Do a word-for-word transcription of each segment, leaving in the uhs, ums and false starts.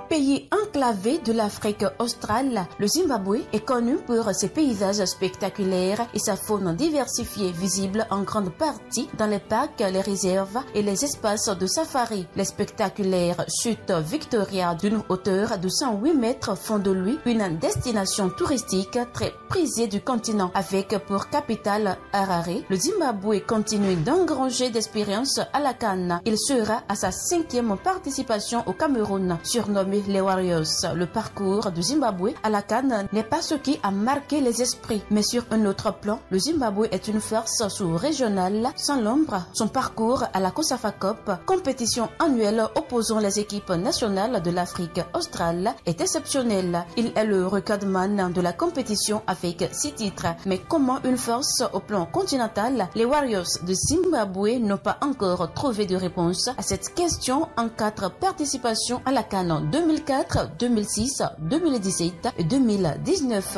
Pays enclavé de l'Afrique australe, le Zimbabwe est connu pour ses paysages spectaculaires et sa faune diversifiée visible en grande partie dans les parcs, les réserves et les espaces de safari. Les spectaculaires chutes Victoria d'une hauteur de cent huit mètres font de lui une destination touristique très prisée du continent. Avec pour capitale Harare, le Zimbabwe continue d'engranger d'expériences à la CAN. Il sera à sa cinquième participation au Cameroun. Surnommé les Warriors, le parcours du Zimbabwe à la CAN n'est pas ce qui a marqué les esprits, mais sur un autre plan, le Zimbabwe est une force sous-régionale sans l'ombre. Son parcours à la COSAFA Cup, compétition annuelle opposant les équipes nationales de l'Afrique australe, est exceptionnel. Il est le recordman de la compétition avec six titres. Mais comment une force au plan continental, les Warriors de Zimbabwe n'ont pas encore trouvé de réponse à cette question en quatre participations à la CAN deux mille quatre, deux mille six, deux mille dix-sept et deux mille dix-neuf.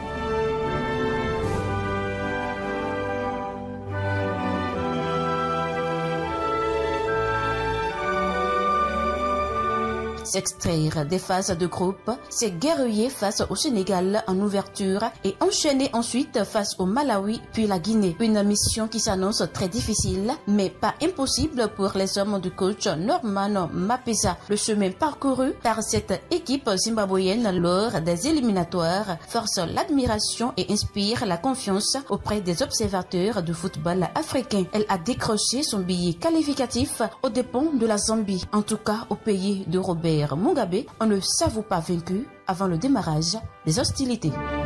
S'extraire des phases de groupe, c'est guerrier face au Sénégal en ouverture et enchaîner ensuite face au Malawi puis la Guinée. Une mission qui s'annonce très difficile mais pas impossible pour les hommes du coach Norman Mapesa. Le chemin parcouru par cette équipe zimbabwéenne lors des éliminatoires force l'admiration et inspire la confiance auprès des observateurs du football africain. Elle a décroché son billet qualificatif aux dépens de la Zambie. En tout cas au pays de Robert Mugabe, on ne s'avoue pas vaincu avant le démarrage des hostilités.